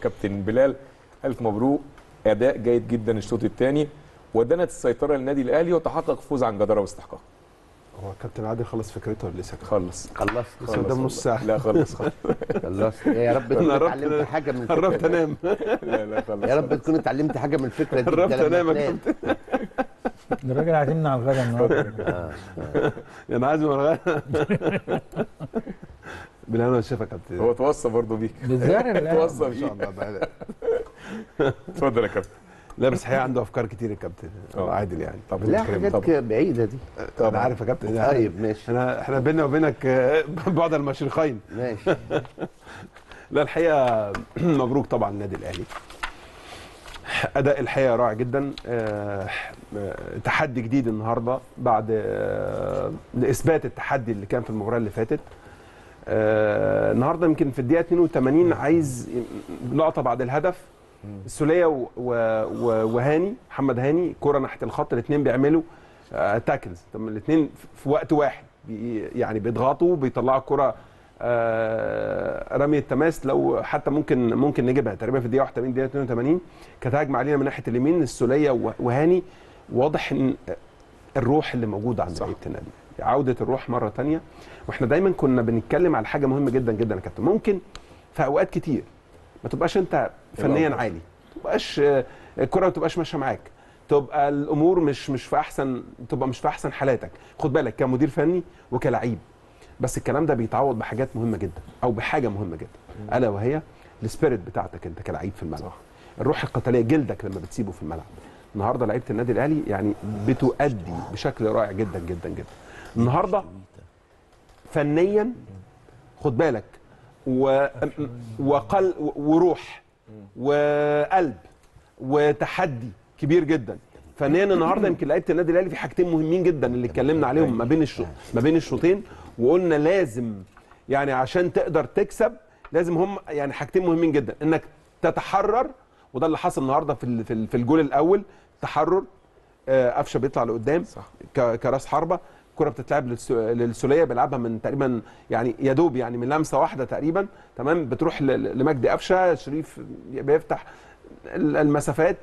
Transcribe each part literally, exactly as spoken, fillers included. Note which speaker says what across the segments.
Speaker 1: كابتن بلال الف مبروك، اداء جيد جدا الشوط الثاني ودنت السيطره للنادي الاهلي وتحقق فوز عن جداره واستحقاق.
Speaker 2: هو كابتن عادل خلص فكرته ولا لسه؟
Speaker 1: خلص
Speaker 3: خلصت
Speaker 2: لسه قدام نص ساعه.
Speaker 1: لا خلص خلص
Speaker 3: خلصت. يا رب تكون اتعلمت حاجه من الفكره.
Speaker 2: قربت انام.
Speaker 1: لا لا خلص.
Speaker 3: يا رب تكون اتعلمت حاجه من الفكره دي.
Speaker 2: قربت انام يا كابتن.
Speaker 4: الراجل هيعزمنا على الغدا النهارده.
Speaker 2: انا عازم على الغدا. بلال انا شايفك يا كابتن.
Speaker 1: هو توصى برضه بيك.
Speaker 4: بالزهر
Speaker 1: توصى
Speaker 2: ان شاء
Speaker 1: بيك.
Speaker 2: الله.
Speaker 1: اتفضل يا كابتن.
Speaker 2: لا بس الحقيقه عنده افكار كتير يا كابتن عادل يعني.
Speaker 1: طب
Speaker 3: لا حاجات بعيده دي.
Speaker 2: انا عارف يا كابتن.
Speaker 3: طيب ماشي.
Speaker 2: احنا احنا بيننا وبينك بعد المشرقين.
Speaker 3: ماشي.
Speaker 2: لا الحقيقه مبروك طبعا النادي الاهلي. اداء الحقيقه رائع جدا. اه تحدي جديد النهارده بعد اه لاثبات التحدي اللي كان في المباراه اللي فاتت. اه النهارده يمكن في الدقيقه اتنين وتمانين عايز لقطه بعد الهدف، السوليه وهاني محمد هاني كره ناحيه الخط، الاثنين بيعملوا آه تاكلز، الاثنين في وقت واحد بي يعني بيضغطوا بيطلعوا الكره آه رمي التماس. لو حتى ممكن ممكن نجيبها تقريبا في الدقيقه واحد وتمانين دقيقه اتنين وتمانين كانت هجمه علينا من ناحيه اليمين السوليه وهاني. واضح ان الروح اللي موجوده عند لعيبه النادي، عوده الروح مره ثانيه. واحنا دايما كنا بنتكلم على حاجه مهمه جدا جدا يا كابتن، ممكن في اوقات كتير ما تبقاش انت فنيا عالي، ما تبقاش الكره ما تبقاش ماشيه معاك، تبقى الامور مش مش في احسن تبقى مش في احسن حالاتك. خد بالك كمدير فني وكلاعب، بس الكلام ده بيتعوض بحاجات مهمه جدا او بحاجه مهمه جدا، الا وهي السبيريت بتاعتك انت كلاعب في الملعب، الروح القتاليه، جلدك لما بتسيبه في الملعب. النهارده لعيبه النادي الاهلي يعني بتؤدي بشكل رائع جدا جدا جدا النهارده فنيا. خد بالك و... وقل وروح وقلب وتحدي كبير جدا فنيا النهارده. يمكن لعيبه النادي الاهلي في حاجتين مهمين جدا اللي اتكلمنا عليهم ما بين الشوط ما بين الشوطين، وقلنا لازم يعني عشان تقدر تكسب لازم هم يعني حاجتين مهمين جدا، انك تتحرر، وده اللي حصل النهارده في في الجول الاول، تحرر. قفشه بيطلع لقدام كراس حربه، الكره بتتلعب للسوليه بيلعبها من تقريبا يعني يا دوب يعني من لمسه واحده تقريبا، تمام، بتروح لمجدي قفشه، شريف بيفتح المسافات،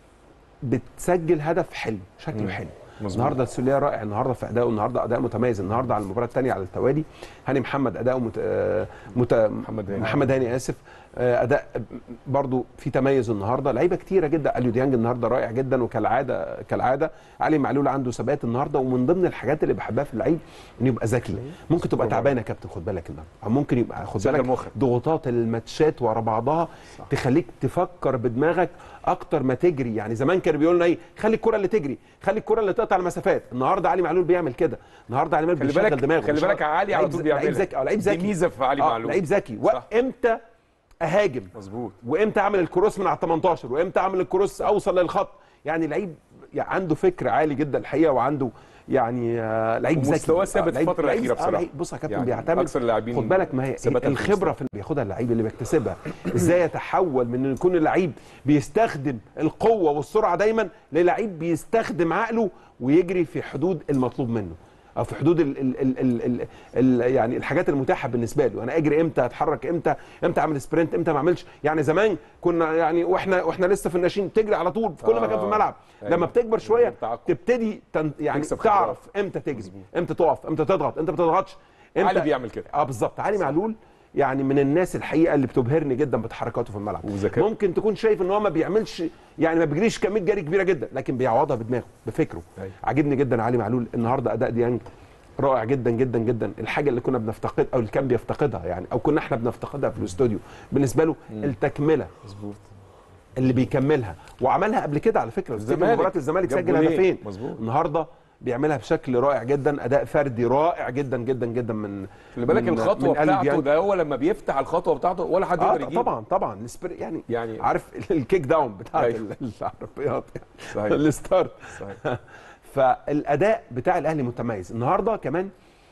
Speaker 2: بتسجل هدف حلو شكله حلو. النهارده السوليه رائع النهارده في ادائه، النهارده اداء متميز النهارده على المباراه الثانيه على التوالي. هاني محمد اداؤه مت... مت... محمد هاني محمد هاني اسف اداء برضو في تميز النهارده. لعيبه كتيره جدا، اليو ديانج النهارده رائع جدا وكالعاده كالعاده. علي معلول عنده ثبات النهارده، ومن ضمن الحاجات اللي بحبها في اللعيب انه يبقى ذكي. ممكن تبقى تعبان يا كابتن خد بالك النهارده، او ممكن يبقى خد بالك ضغوطات الماتشات ورا بعضها صح. تخليك تفكر بدماغك اكتر ما تجري. يعني زمان كانوا بيقولوا لنا ايه، خلي الكره اللي تجري، خلي الكره اللي تقطع المسافات. النهارده علي معلول بيعمل كده، النهارده علي معلول بيشغل دماغه.
Speaker 1: خلي بالك علي على طول بيعمل
Speaker 2: لعيب ذكي، اه لعيب ذكي،
Speaker 1: دي ميزه في علي معلول،
Speaker 2: لعيب ذكي. وامتى اهاجم
Speaker 1: مظبوط،
Speaker 2: وامتى اعمل الكروس من على تمنتاشر، وامتى اعمل الكروس اوصل للخط. يعني لعيب يعني عنده فكر عالي جدا الحقيقه، وعنده يعني لعيب ذكي،
Speaker 1: مستواه ثابت في الفتره الاخيره بصراحه.
Speaker 2: بص يا كابتن
Speaker 1: يعني
Speaker 2: بيعتمد
Speaker 1: اكثر اللاعبين
Speaker 2: خد بالك ما هي الخبره في اللي بياخدها اللعيب اللي بيكتسبها ازاي يتحول من ان يكون اللعيب بيستخدم القوه والسرعه دايما للعيب بيستخدم عقله ويجري في حدود المطلوب منه، او في حدود ال ال ال ال ال ال يعني الحاجات المتاحه بالنسبه له. انا اجري امتى، اتحرك امتى، امتى اعمل سبرنت، امتى ما اعملش. يعني زمان كنا يعني واحنا واحنا لسه في الناشئين تجري على طول في كل مكان في الملعب. أيوة. لما بتكبر شويه تبتدي تن يعني تعرف امتى تجري، امتى تقف، امتى تضغط، امتى ما تضغطش.
Speaker 1: علي بيعمل كده
Speaker 2: اه بالظبط. علي معلول يعني من الناس الحقيقه اللي بتبهرني جدا بتحركاته في الملعب وذكاء. ممكن تكون شايف ان هو ما بيعملش يعني ما بيجريش كميه جري كبيره جدا، لكن بيعوضها بدماغه بفكره. أيوة. عاجبني جدا علي معلول النهارده، اداء ديانج رائع جدا جدا جدا. الحاجه اللي كنا بنفتقد او اللي كان بيفتقدها يعني او كنا احنا بنفتقدها في الاستوديو بالنسبه له مم. التكمله مظبوط اللي بيكملها، وعملها قبل كده على فكره في مباراه الزمالك سجل هدفين. النهارده بيعملها بشكل رائع جدا، اداء فردي رائع جدا جدا جدا من
Speaker 1: خلي بالك الخطوه بتاعته ده هو لما بيفتح الخطوه بتاعته ولا حد يقدر يجيب.
Speaker 2: طبعا طبعا يعني يعني عارف الكيك داون بتاع العربيات صحيح الستارت صحيح. فالاداء بتاع الاهلي متميز النهارده كمان.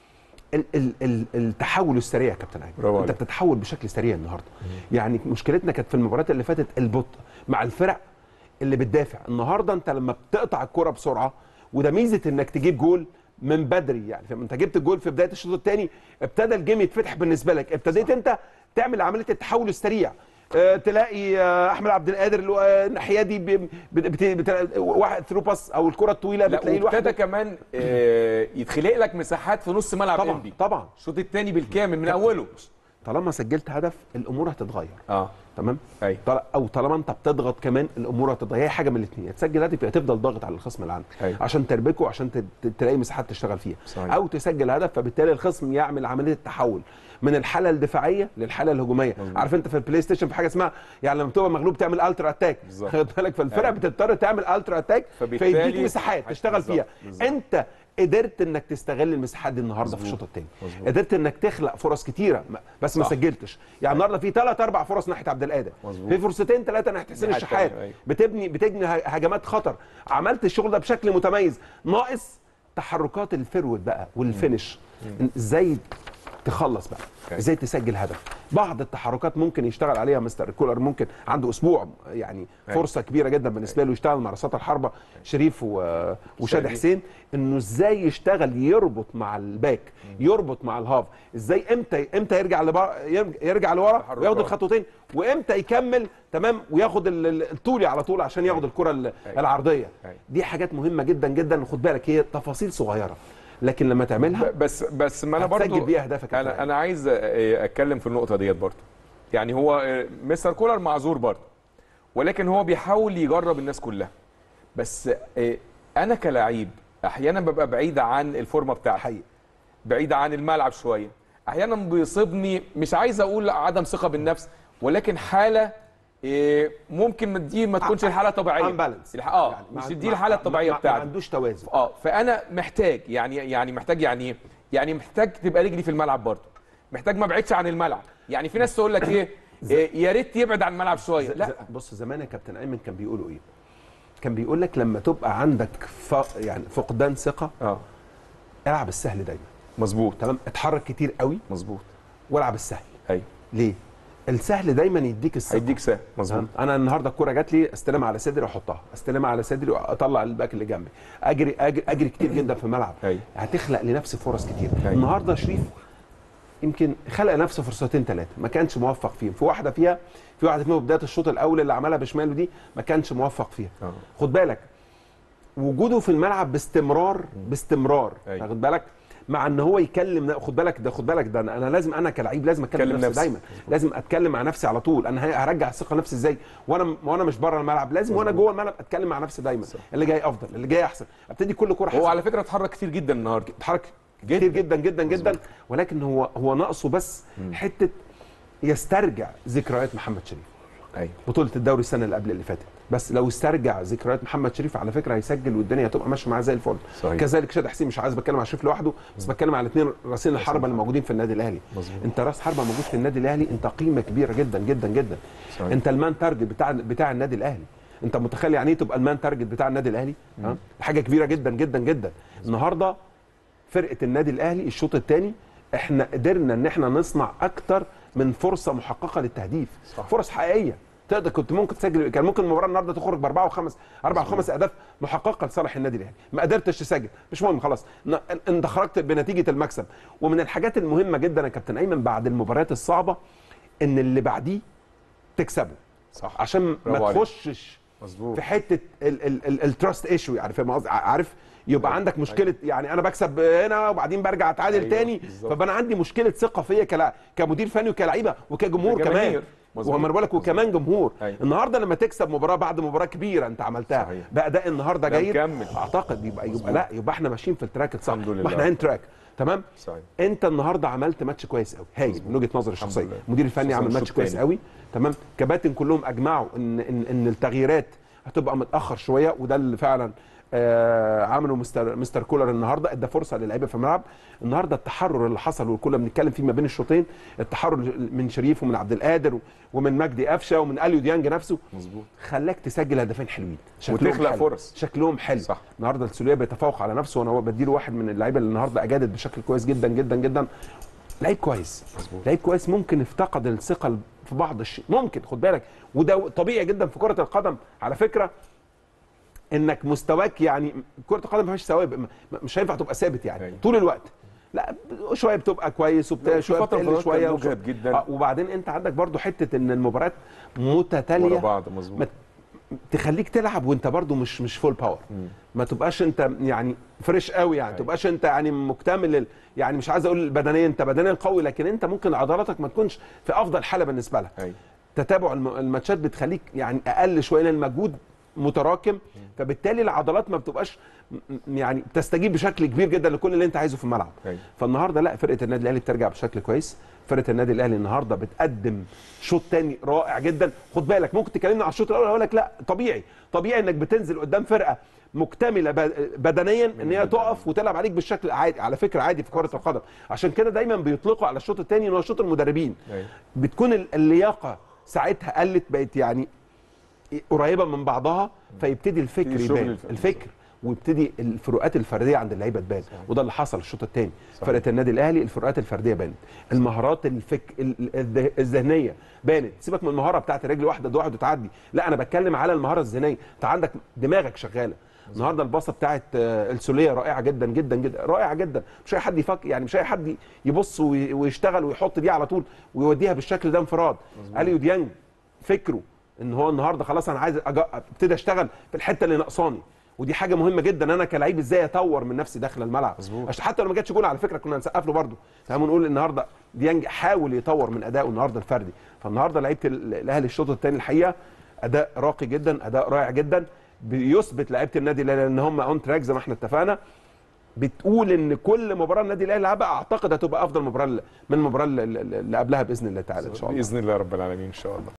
Speaker 2: ال ال ال التحول السريع يا كابتن عادل، انت بتتحول بشكل سريع النهارده. مم. يعني مشكلتنا كانت في المباريات اللي فاتت البطء مع الفرق اللي بتدافع. النهارده انت لما بتقطع الكره بسرعه، وده ميزه انك تجيب جول من بدري. يعني انت جبت الجول في بدايه الشوط الثاني، ابتدى الجيم يتفتح بالنسبه لك، ابتديت صح. انت تعمل عمليه التحول السريع. آه تلاقي آه احمد عبد القادر اللي هو الناحيه دي بي- بت- بت- واحد ثرو باس او الكره الطويله بتلاقيه
Speaker 1: لا وابتدى
Speaker 2: لوحده.
Speaker 1: كمان آه، يتخلق لك مساحات في نص ملعب
Speaker 2: طبعا
Speaker 1: انبي.
Speaker 2: طبعا
Speaker 1: الشوط الثاني بالكامل من اوله.
Speaker 2: طالما سجلت هدف الامور هتتغير.
Speaker 1: اه
Speaker 2: تمام.
Speaker 1: ايوه
Speaker 2: طل- او طالما انت بتضغط كمان الامور هتتغير. هي حاجه من الاثنين، يا تسجل هدف يا تفضل ضاغط على الخصم اللي عندك
Speaker 1: أيوة.
Speaker 2: عشان تربكه عشان ت- ت- تلاقي مساحات تشتغل فيها.
Speaker 1: صحيح.
Speaker 2: او تسجل هدف فبالتالي الخصم يعمل عمليه التحول من الحاله الدفاعيه للحاله الهجوميه.
Speaker 1: مظبوط.
Speaker 2: عارف انت في البلاي ستيشن في حاجه اسمها يعني لما تبقى مغلوب تعمل الترا اتاك.
Speaker 1: بالظبط.
Speaker 2: خد بالك فالفرقه
Speaker 1: أيوة.
Speaker 2: بتضطر تعمل الترا اتاك
Speaker 1: فبالتالي
Speaker 2: فيديك مساحات تشتغل
Speaker 1: بالظبط.
Speaker 2: فيها.
Speaker 1: بالظبط.
Speaker 2: انت قدرت انك تستغل المساحات دي النهارده في الشوط الثاني. قدرت انك تخلق فرص كتيره بس ما
Speaker 1: صح.
Speaker 2: سجلتش. يعني النهارده في ثلاث اربع فرص ناحيه عبد القادر،
Speaker 1: مظبوط.
Speaker 2: في فرصتين ثلاثه ناحيه حسين
Speaker 1: ناحية
Speaker 2: الشحات،
Speaker 1: التانية، أيوة.
Speaker 2: بتبني بتبني هجمات خطر. عملت الشغل ده بشكل متميز. ناقص تحركات الفيرود بقى والفينش. ازاي تخلص بقى، ازاي تسجل هدف. بعض التحركات ممكن يشتغل عليها مستر كولر، ممكن عنده اسبوع يعني فرصه كبيره جدا بالنسبه له يشتغل مع رصاصه الحربه شريف و- وشاد حسين، انه ازاي يشتغل يربط مع الباك، يربط مع الهاف، ازاي امتى امتى يرجع لبر... يرجع لورا وياخد الخطوتين، وامتى يكمل تمام وياخد ال- ال- الطولي على طول عشان ياخد الكره ال- العرضيه. دي حاجات مهمه جدا جدا. خد بالك هي تفاصيل صغيره لكن لما تعملها
Speaker 1: بس بس ما انا
Speaker 2: هتسجل
Speaker 1: برضو
Speaker 2: بيها اهدافك.
Speaker 1: انا انا عايز آه، اتكلم في النقطه ديت برضو. يعني هو آه، مستر كولر معذور برضو، ولكن هو بيحاول يجرب الناس كلها. بس آه، انا كلاعب احيانا ببقى بعيد عن الفورمه بتاعتي،
Speaker 2: حقيقي
Speaker 1: بعيد عن الملعب شويه. احيانا بيصيبني مش عايز اقول عدم ثقه بالنفس، ولكن حاله إيه، ممكن دي ما تكونش الحاله الطبيعيه.
Speaker 2: امبالانس.
Speaker 1: الح- اه يعني مش دي الحاله الطبيعيه بتاعتي.
Speaker 2: ما عندوش توازن.
Speaker 1: اه فانا محتاج يعني يعني محتاج يعني ايه؟ يعني محتاج تبقى رجلي في الملعب برضه. محتاج ما ابعدش عن الملعب. يعني في ناس تقول لك ايه, إيه يا ريت يبعد عن الملعب شويه. لا
Speaker 2: بص زمان يا كابتن ايمن كان بيقولوا ايه؟ كان بيقول لك لما تبقى عندك ف... يعني فقدان ثقه
Speaker 1: اه
Speaker 2: العب السهل دايما.
Speaker 1: مظبوط
Speaker 2: تمام. اتحرك كتير قوي
Speaker 1: مظبوط
Speaker 2: والعب السهل.
Speaker 1: ايوه
Speaker 2: ليه؟ السهل دايما يديك الثقه.
Speaker 1: هيديك سهل مظبوط.
Speaker 2: انا النهارده الكوره جات لي استلمها على صدري واحطها، استلمها على صدري واطلع الباك اللي جنبي، اجري اجري, أجري كتير جدا في الملعب.
Speaker 1: أيوة.
Speaker 2: هتخلق لنفسي فرص كتير.
Speaker 1: أيوة.
Speaker 2: النهارده شريف يمكن خلق نفسه فرصتين ثلاثه ما كانش موفق فيهم. في واحده فيها في واحده فيهم بدايه الشوط الاول اللي عملها بشماله دي ما كانش موفق فيها.
Speaker 1: أوه.
Speaker 2: خد بالك وجوده في الملعب باستمرار باستمرار.
Speaker 1: أيوة.
Speaker 2: خد بالك مع ان هو يكلم. خد بالك ده خد بالك ده انا أنا لازم انا كلاعب لازم اتكلم
Speaker 1: كلم
Speaker 2: نفسي,
Speaker 1: نفسي
Speaker 2: دايما. لازم اتكلم مع نفسي على طول. انا هرجع الثقه نفسي ازاي وانا وانا مش بره الملعب؟ لازم وانا جوه الملعب اتكلم مع نفسي دايما. صح. اللي جاي افضل، اللي جاي احسن، ابتدي كل كوره.
Speaker 1: هو على فكره اتحرك كتير جدا النهارده.
Speaker 2: اتحرك كتير جدا جدا جدا مزبوط. ولكن هو هو ناقصه بس م. حته يسترجع ذكريات محمد شريف.
Speaker 1: ايوه
Speaker 2: بطوله الدوري السنه اللي قبل اللي فاتت. بس لو استرجع ذكريات محمد شريف على فكره هيسجل والدنيا هتبقى ماشيه معاه زي الفل.
Speaker 1: صحيح.
Speaker 2: كذلك شاد حسين. مش عايز بتكلم على شريف لوحده بس بتكلم على الاثنين راسين الحربه اللي موجودين في النادي الاهلي. مزبوط. انت راس حربه موجود في النادي الاهلي، انت قيمه كبيره جدا جدا جدا. صحيح. انت المان تارجت بتاع بتاع النادي الاهلي. انت متخيل يعني ايه تبقى المان تارجت بتاع النادي الاهلي؟ ها حاجه كبيره جدا جدا جدا. النهارده فرقه النادي الاهلي الشوط الثاني احنا قدرنا ان احنا نصنع اكتر من فرصه محققه للتهديف. صح. فرص حقيقيه تقدر كنت ممكن تسجل. كان ممكن المباراه النهارده تخرج باربعه وخمس اربع وخمس اهداف محققه لصالح النادي الاهلي. ما قدرتش تسجل مش مهم خلاص انت خرجت بنتيجه المكسب. ومن الحاجات المهمه جدا يا كابتن ايمن بعد المباريات الصعبه ان اللي بعديه تكسبه.
Speaker 1: صح.
Speaker 2: عشان ما تخشش في حته التراست ايشو. يعني فاهم قصدي؟ عارف يبقى عندك مشكله. يعني انا بكسب هنا وبعدين برجع اتعادل. أيوة. تاني فبقى انا عندي مشكله ثقه فيا كلا... كمدير فني وكلاعيبه وكجمهور كمان. وما بقول لك وكمان جمهور. أيوة. النهارده لما تكسب مباراه بعد مباراه كبيره انت عملتها. صحيح. باداء النهارده جيد. اعتقد يبقى يبقى لا يبقى احنا ماشيين في التراك الصح. يبقى احنا ان تراك. تمام. صحيح. انت النهارده عملت ماتش كويس قوي هايل من وجهه نظري الشخصيه. المدير الفني عمل ماتش كويس قوي. تمام. كباتن كلهم اجمعوا ان ان, إن التغييرات هتبقى متاخر شويه وده اللي فعلا آه عملوا مستر مستر كولر النهارده. ادى فرصه للعيبه في الملعب. النهارده التحرر اللي حصل وكنا بنتكلم فيه ما بين الشوطين، التحرر من شريف ومن عبد القادر ومن مجدي قفشه ومن اليو ديانج نفسه مظبوط خلاك تسجل هدفين حلوين
Speaker 1: وتخلق فرص.
Speaker 2: شكلهم حلو. صح. النهارده السوليه بيتفوق على نفسه وانا بديله واحد من اللعيبه اللي النهارده اجادت بشكل كويس جدا جدا جدا. لعيب كويس مظبوط. لعيب كويس ممكن افتقد الثقه في بعض الشيء ممكن. خد بالك وده طبيعي جدا في كره القدم على فكره. انك مستواك يعني كره القدم ما فيهاش ثوابت مش هينفع تبقى ثابت يعني. أيوة. طول الوقت لا شويه بتبقى كويس وبتاع شويه بتقل شويه
Speaker 1: مجهد جدا.
Speaker 2: آه وبعدين انت عندك برضو حته ان المباريات متتاليه
Speaker 1: ورا بعض مظبوط،
Speaker 2: تخليك تلعب وانت برضو مش مش فول باور، ما تبقاش انت يعني فريش قوي، يعني ما تبقاش انت يعني مكتمل، يعني مش عايز اقول بدنيا انت بدنيا قوي، لكن انت ممكن عضلاتك ما تكونش في افضل حاله بالنسبه لك.
Speaker 1: أي.
Speaker 2: تتابع الماتشات بتخليك يعني اقل شويه لان المجهود متراكم، فبالتالي العضلات ما بتبقاش يعني بتستجيب بشكل كبير جدا لكل اللي انت عايزه في الملعب.
Speaker 1: أي.
Speaker 2: فالنهارده لا، فرقه النادي الاهلي بترجع بشكل كويس، فرقه النادي الاهلي النهارده بتقدم شوط تاني رائع جدا. خد بالك ممكن تكلمنا على الشوط الاول اقول لك لا طبيعي طبيعي انك بتنزل قدام فرقه مكتمله بدنيا ان هي تقف وتلعب عليك بالشكل عادي، على فكره عادي في كره القدم، عشان كده دايما بيطلقوا على الشوط الثاني ان هو شوط المدربين.
Speaker 1: أي.
Speaker 2: بتكون اللياقه ساعتها قلت، بقت يعني قريبه من بعضها، فيبتدي الفكر يبان الفكر ويبتدي الفروقات الفرديه عند اللعيبه تبان، وده اللي حصل الشوط الثاني. فرقه النادي الاهلي الفروقات الفرديه بانت، المهارات الفك الذهنيه بانت، سيبك من المهاره بتاعت الرجل واحده واحد وتعدي، لا انا بتكلم على المهاره الذهنيه، انت عندك دماغك شغاله. النهارده الباصه بتاعت السوليه رائعه جدا جدا جدا، رائعه جدا، مش اي حد يفكر يعني مش اي حد يبص ويشتغل ويحط دي على طول ويوديها بالشكل ده انفراد. اليو ديانج فكره ان هو النهارده خلاص انا عايز ابتدي اشتغل في الحته اللي ناقصاني، ودي حاجه مهمه جدا. انا كلاعب ازاي اطور من نفسي داخل الملعب، عشان حتى لو ما جاتش جول على فكره كنا هنسقف له برده، فاهم، نقول النهارده ديانج حاول يطور من ادائه النهارده الفردي. فالنهارده لعيبه الاهلي الشوط الثاني الحقيقه اداء راقي جدا، اداء رائع جدا، بيثبت لعيبه النادي الاهلي ان هم اون تراك زي ما احنا اتفقنا. بتقول ان كل مباراه النادي الاهلي لعبها اعتقد هتبقى افضل مباراه من المباراه اللي قبلها باذن الله تعالى ان شاء الله.
Speaker 1: باذن الله رب العالمين ان شاء الله.